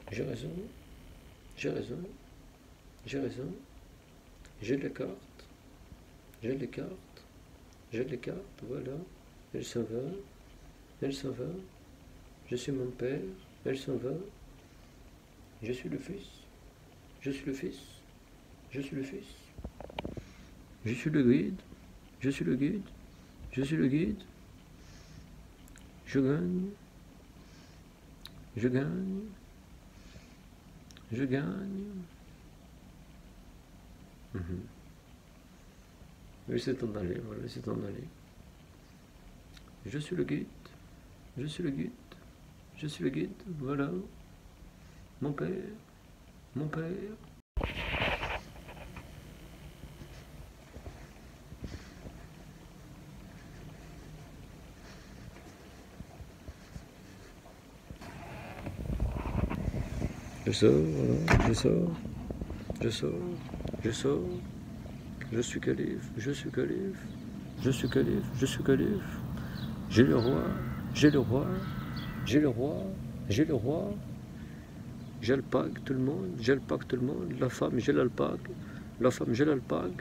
j'ai raison, j'ai raison, j'ai raison, j'ai les cartes, j'ai les cartes, j'ai les cartes, voilà, elle s'en va, elle s'en va, je suis mon père, elle s'en va, je suis le fils, je suis le fils, je suis le fils, je suis le guide, je suis le guide, je suis le guide, je gagne, je gagne, je gagne. Laissez t'en aller, voilà, laissez t'en aller. Je suis le guide, je suis le guide, je suis le guide, voilà. Mon père, mon père. Je sors, voilà, je sors, je sors, je sors. Je suis calife, je suis calife, je suis calife, je suis calife. J'ai le roi, j'ai le roi, j'ai le roi, j'ai le roi. J'alpague tout le monde, j'alpague tout le monde. La femme, j'ai l'alpague, la femme, j'ai l'alpague.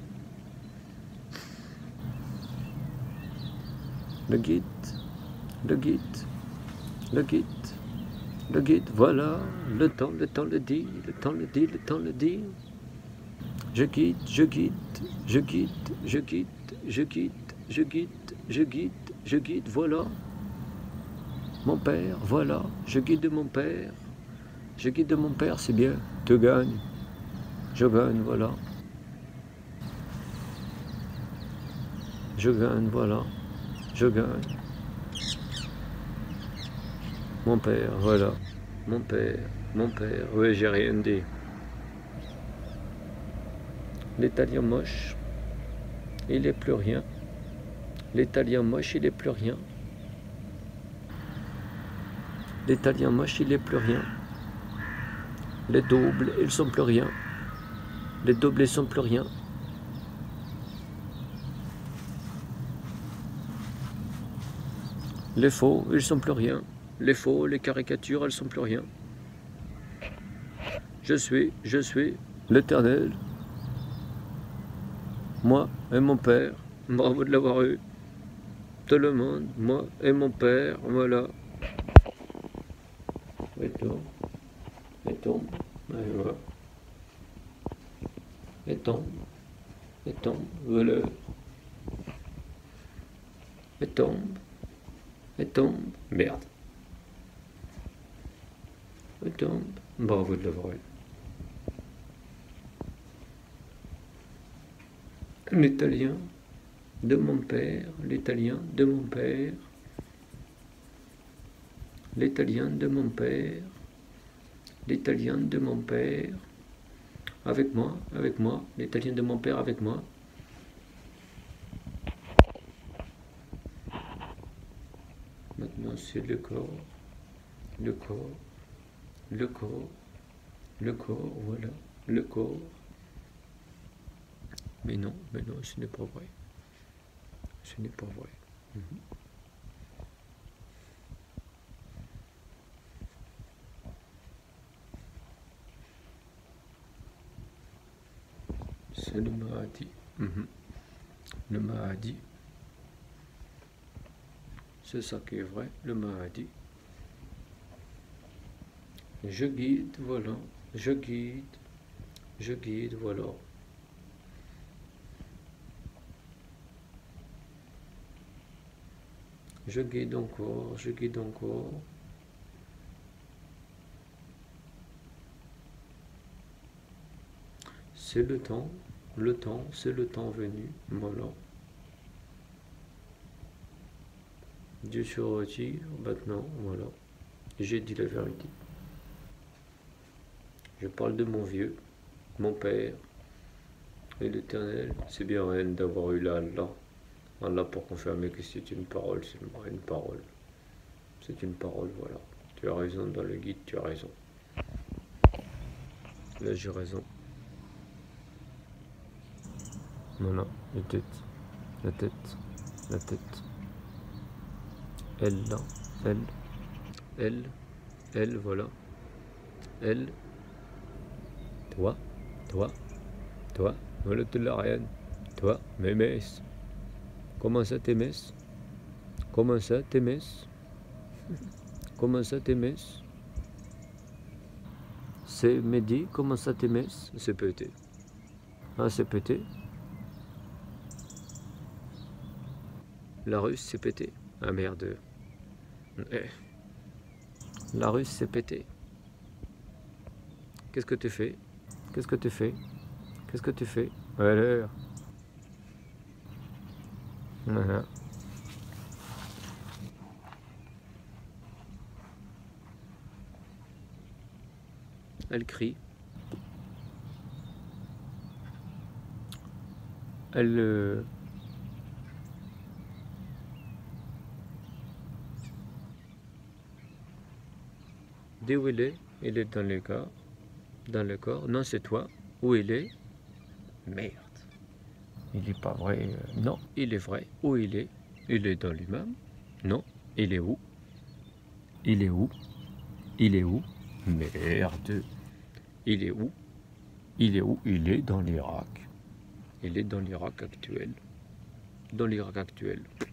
Le guide, le guide, le guide, le guide, voilà. Le temps le dit, le temps le dit, le temps le dit. Je guide, je guide, je guide, je guide, je guide, je guide, je guide, je guide, voilà. Mon père, voilà, je guide mon père. Je guide mon père, c'est bien. Tu gagnes. Je gagne, voilà. Je gagne, voilà. Je gagne. Mon père, voilà. Mon père, oui, j'ai rien dit. L'italien moche, il est plus rien. L'italien moche, il est plus rien. L'italien moche, il est plus rien. Les doubles, ils sont plus rien. Les doubles, ils sont plus rien. Les faux, ils sont plus rien. Les faux, les caricatures, elles sont plus rien. Je suis l'Éternel. Moi et mon père, bravo de l'avoir eu. Tout le monde, moi et mon père, voilà. Et tombe, et voilà. Et tombe, voilà. Et tombe, merde. Et tombe, bravo de l'avoir eu. L'italien de mon père, l'italien de mon père, l'italien de mon père, l'italien de mon père, avec moi, l'italien de mon père avec moi. Maintenant c'est le corps, le corps, le corps, le corps, voilà, le corps. Mais non, ce n'est pas vrai. Ce n'est pas vrai. C'est le Mahdi. Le Mahdi. C'est ça qui est vrai, le Mahdi. Je guide, voilà. Je guide, voilà. Je guide encore, je guide encore. C'est le temps, c'est le temps venu, voilà. Dieu se retire, maintenant, voilà. J'ai dit la vérité. Je parle de mon vieux, mon père, et l'Éternel. C'est bien rien d'avoir eu là Allah. Allah pour confirmer que c'est une parole, seulement une parole. C'est une parole, voilà. Tu as raison dans le guide, tu as raison. Là, j'ai raison. Voilà, la tête, la tête, la tête. Elle, là, elle, voilà. elle, toi, toi, toi, voilà de la reine, toi, Mémès. Comment ça, Témès? Comment ça, Témès? Comment ça, Témès? C'est Mehdi, comment ça, Témès? C'est pété. Ah, c'est pété. La Russe, c'est pété. Ah merde. Eh. La Russe, c'est pété. Qu'est-ce que tu fais? Qu'est-ce que tu fais? Qu'est-ce que tu fais? Alors. Voilà. Elle crie. Elle... Dis où il est? Il est dans le corps. Dans le corps. Non, c'est toi. Où il est? Merde. Il n'est pas vrai. Non, il est vrai. Où il est? Il est dans lui-même. Non, il est où? Il est où? Il est où? Merde. Il est où? Il est où? Il est dans l'Irak. Il est dans l'Irak actuel. Dans l'Irak actuel.